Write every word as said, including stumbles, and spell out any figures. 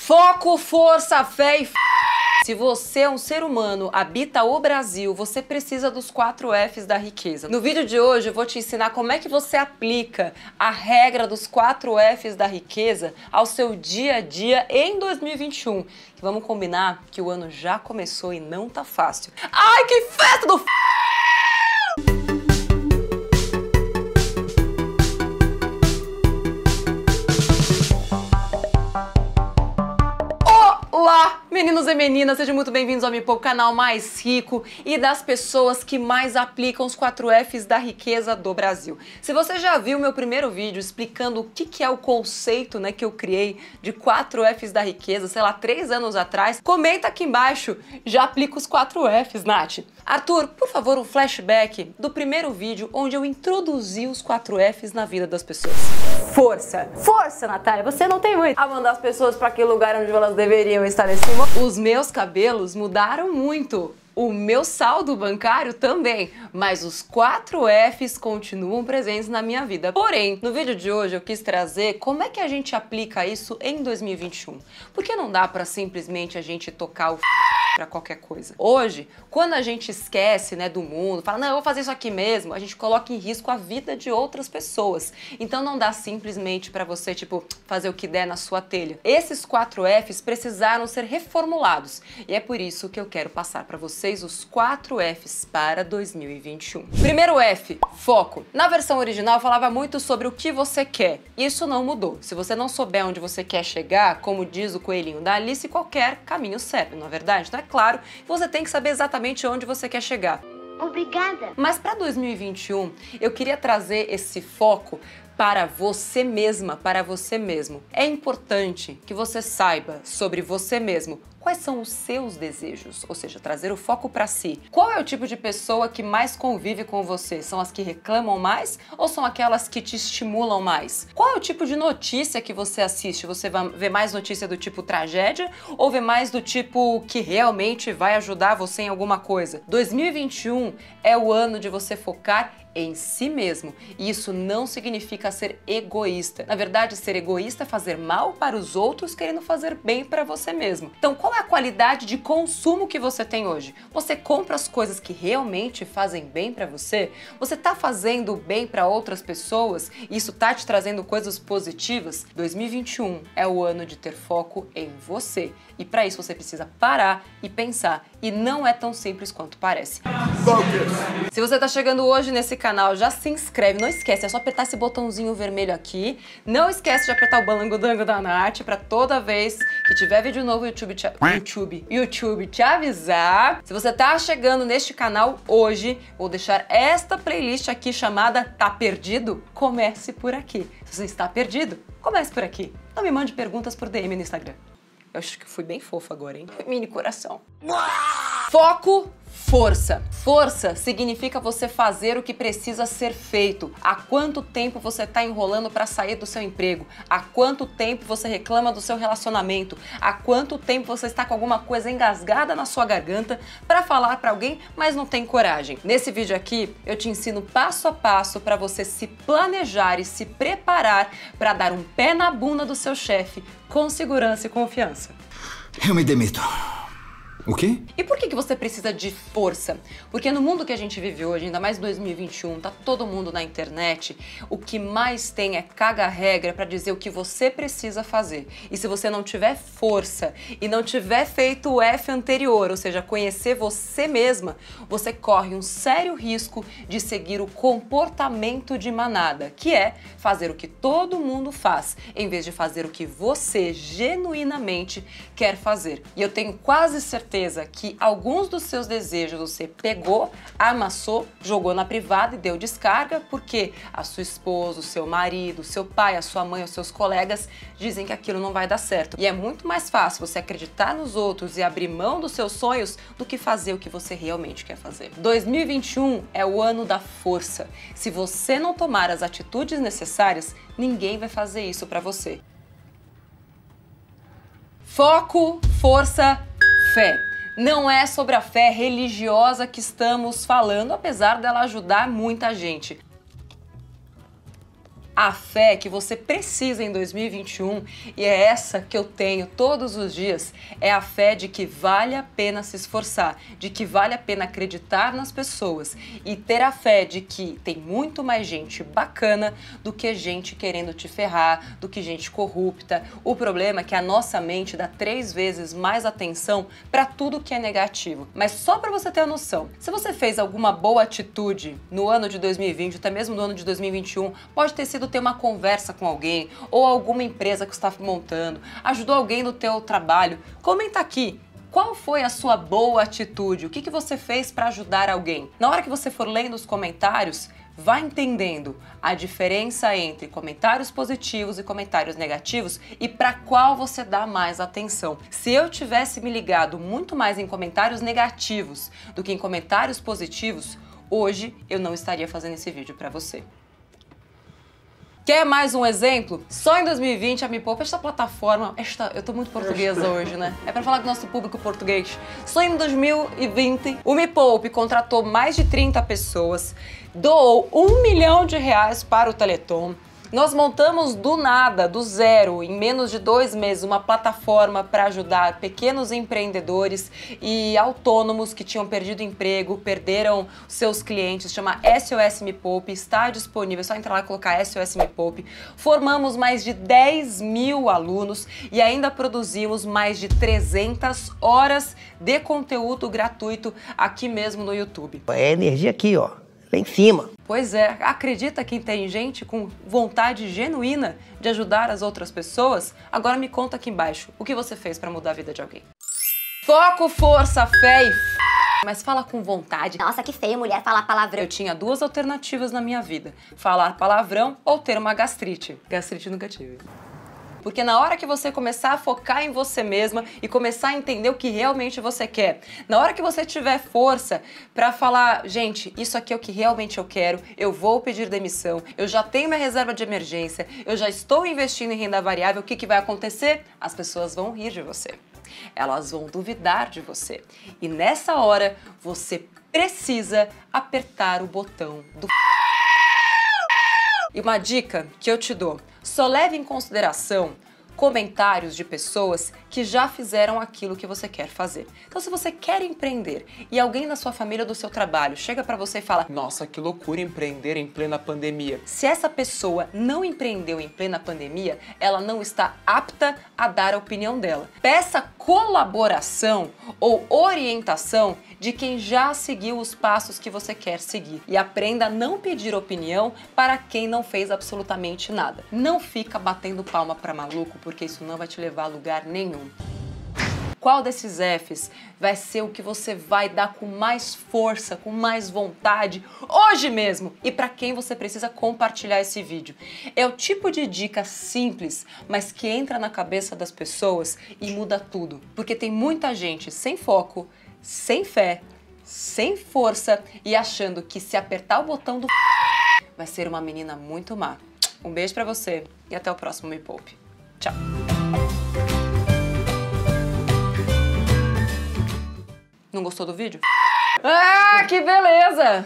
Foco, força, fé e f... Se você é um ser humano, habita o Brasil, você precisa dos quatro Fs da riqueza. No vídeo de hoje eu vou te ensinar como é que você aplica a regra dos quatro Fs da riqueza ao seu dia a dia em dois mil e vinte e um. Vamos combinar que o ano já começou e não tá fácil. Ai, que festa do f... Olá, meninos e meninas, sejam muito bem-vindos ao Me Poupe, canal mais rico e das pessoas que mais aplicam os quatro Fs da riqueza do Brasil. Se você já viu meu primeiro vídeo explicando o que, que é o conceito, né, que eu criei de quatro Fs da riqueza, sei lá, três anos atrás, comenta aqui embaixo, já aplica os quatro Fs, Nath. Arthur, por favor, um flashback do primeiro vídeo onde eu introduzi os quatro Fs na vida das pessoas. Força! Força, Natália, você não tem muito a mandar as pessoas para aquele lugar onde elas deveriam estar nesse momento. Os meus cabelos mudaram muito. O meu saldo bancário também, mas os quatro Fs continuam presentes na minha vida. Porém, no vídeo de hoje eu quis trazer como é que a gente aplica isso em dois mil e vinte e um. Porque não dá para simplesmente a gente tocar o para qualquer coisa. Hoje, quando a gente esquece, né, do mundo, fala, não, eu vou fazer isso aqui mesmo, a gente coloca em risco a vida de outras pessoas. Então não dá simplesmente para você, tipo, fazer o que der na sua telha. Esses quatro Fs precisaram ser reformulados e é por isso que eu quero passar para vocês os quatro Fs para dois mil e vinte e um. Primeiro F, foco. Na versão original falava muito sobre o que você quer. Isso não mudou. Se você não souber onde você quer chegar, como diz o coelhinho da Alice, qualquer caminho serve, não é verdade? Então é claro que você tem que saber exatamente onde você quer chegar. Obrigada. Mas para dois mil e vinte e um, eu queria trazer esse foco para você mesma, para você mesmo. É importante que você saiba sobre você mesmo. Quais são os seus desejos? Ou seja, trazer o foco para si. Qual é o tipo de pessoa que mais convive com você? São as que reclamam mais ou são aquelas que te estimulam mais? Qual é o tipo de notícia que você assiste? Você vai ver mais notícia do tipo tragédia ou vê mais do tipo que realmente vai ajudar você em alguma coisa? dois mil e vinte e um é o ano de você focar em si mesmo. E isso não significa ser egoísta. Na verdade, ser egoísta é fazer mal para os outros querendo fazer bem para você mesmo. Então, qual é a qualidade de consumo que você tem hoje? Você compra as coisas que realmente fazem bem para você? Você está fazendo bem para outras pessoas? E isso está te trazendo coisas positivas? dois mil e vinte e um é o ano de ter foco em você. E para isso você precisa parar e pensar. E não é tão simples quanto parece. Focus. Se você está chegando hoje nesse canal, já se inscreve. Não esquece, é só apertar esse botãozinho vermelho aqui. Não esquece de apertar o balangodango da Nath para toda vez que tiver vídeo novo, o YouTube te... YouTube, YouTube te avisar. Se você tá chegando neste canal hoje, vou deixar esta playlist aqui chamada Tá Perdido? Comece por aqui. Se você está perdido, comece por aqui. Não me mande perguntas por D M no Instagram. Eu acho que fui bem fofa agora, hein? Mini coração. Foco, força. Força significa você fazer o que precisa ser feito. Há quanto tempo você está enrolando para sair do seu emprego? Há quanto tempo você reclama do seu relacionamento? Há quanto tempo você está com alguma coisa engasgada na sua garganta para falar para alguém, mas não tem coragem? Nesse vídeo aqui, eu te ensino passo a passo para você se planejar e se preparar para dar um pé na bunda do seu chefe com segurança e confiança. Eu me demito. O quê? E por que que você precisa de força? Porque no mundo que a gente vive hoje, ainda mais dois mil e vinte e um, tá todo mundo na internet, o que mais tem é caga-regra para dizer o que você precisa fazer. E se você não tiver força e não tiver feito o F anterior, ou seja, conhecer você mesma, você corre um sério risco de seguir o comportamento de manada, que é fazer o que todo mundo faz, em vez de fazer o que você genuinamente quer fazer. E eu tenho quase certeza que alguns dos seus desejos você pegou, amassou, jogou na privada e deu descarga porque a sua esposa, o seu marido, o seu pai, a sua mãe, os seus colegas dizem que aquilo não vai dar certo. E é muito mais fácil você acreditar nos outros e abrir mão dos seus sonhos do que fazer o que você realmente quer fazer. dois mil e vinte e um é o ano da força. Se você não tomar as atitudes necessárias, ninguém vai fazer isso para você. Foco, força, fé. Não é sobre a fé religiosa que estamos falando, apesar dela ajudar muita gente. a fé que você precisa em dois mil e vinte e um, e é essa que eu tenho todos os dias, é a fé de que vale a pena se esforçar, de que vale a pena acreditar nas pessoas e ter a fé de que tem muito mais gente bacana do que gente querendo te ferrar, do que gente corrupta. O problema é que a nossa mente dá três vezes mais atenção para tudo que é negativo. Mas só para você ter a noção, se você fez alguma boa atitude no ano de dois mil e vinte, até mesmo no ano de dois mil e vinte e um, pode ter sido ter uma conversa com alguém ou alguma empresa que você está montando, ajudou alguém no teu trabalho, comenta aqui. Qual foi a sua boa atitude? O que, que você fez para ajudar alguém? Na hora que você for lendo os comentários, vá entendendo a diferença entre comentários positivos e comentários negativos e para qual você dá mais atenção. Se eu tivesse me ligado muito mais em comentários negativos do que em comentários positivos, hoje eu não estaria fazendo esse vídeo para você. Quer mais um exemplo? Só em dois mil e vinte a Me Poupe, esta plataforma, esta, eu tô muito portuguesa hoje, né? É pra falar com o nosso público português. Só em dois mil e vinte, o Me Poupe contratou mais de trinta pessoas, doou um milhão de reais para o Teleton. Nós montamos do nada, do zero, em menos de dois meses, uma plataforma para ajudar pequenos empreendedores e autônomos que tinham perdido emprego, perderam seus clientes, chama S O S Me Poupe, está disponível, é só entrar lá e colocar S O S Me Poupe. Formamos mais de dez mil alunos e ainda produzimos mais de trezentas horas de conteúdo gratuito aqui mesmo no YouTube. É energia aqui, ó. Lá em cima. Pois é, acredita que tem gente com vontade genuína de ajudar as outras pessoas? Agora me conta aqui embaixo, o que você fez para mudar a vida de alguém? Foco, força, fé e f... mas fala com vontade. Nossa, que feio mulher falar palavrão. Eu tinha duas alternativas na minha vida, falar palavrão ou ter uma gastrite. Gastrite nunca tive. Porque na hora que você começar a focar em você mesma e começar a entender o que realmente você quer, na hora que você tiver força pra falar, gente, isso aqui é o que realmente eu quero, eu vou pedir demissão, eu já tenho minha reserva de emergência, eu já estou investindo em renda variável, o que, que vai acontecer? As pessoas vão rir de você. Elas vão duvidar de você. E nessa hora, você precisa apertar o botão do... E uma dica que eu te dou, só leve em consideração comentários de pessoas que já fizeram aquilo que você quer fazer. Então, se você quer empreender e alguém da sua família ou do seu trabalho chega pra você e fala: nossa, que loucura empreender em plena pandemia. Se essa pessoa não empreendeu em plena pandemia, ela não está apta a dar a opinião dela. Peça colaboração ou orientação de quem já seguiu os passos que você quer seguir e aprenda a não pedir opinião para quem não fez absolutamente nada. Não fica batendo palma para maluco, porque isso não vai te levar a lugar nenhum. Qual desses Fs vai ser o que você vai dar com mais força, com mais vontade, hoje mesmo? E para quem você precisa compartilhar esse vídeo? É o tipo de dica simples, mas que entra na cabeça das pessoas e muda tudo. Porque tem muita gente sem foco, sem fé, sem força e achando que se apertar o botão do vai ser uma menina muito má. Um beijo pra você e até o próximo Me Poupe. Tchau! Não gostou do vídeo? Ah, que beleza!